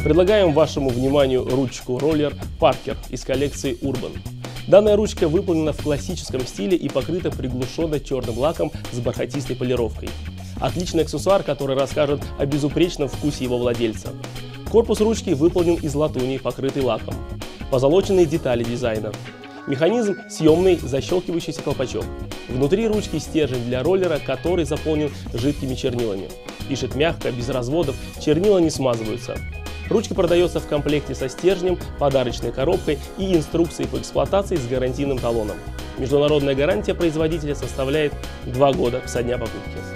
Предлагаем вашему вниманию ручку роллер Parker из коллекции Urban. Данная ручка выполнена в классическом стиле и покрыта приглушенно черным лаком с бархатистой полировкой. Отличный аксессуар, который расскажет о безупречном вкусе его владельца. Корпус ручки выполнен из латуни, покрытый лаком. Позолоченные детали дизайна. Механизм съемный защелкивающийся колпачок. Внутри ручки стержень для роллера, который заполнен жидкими чернилами. Пишет мягко, без разводов, чернила не смазываются. Ручка продается в комплекте со стержнем, подарочной коробкой и инструкцией по эксплуатации с гарантийным талоном. Международная гарантия производителя составляет 2 года со дня покупки.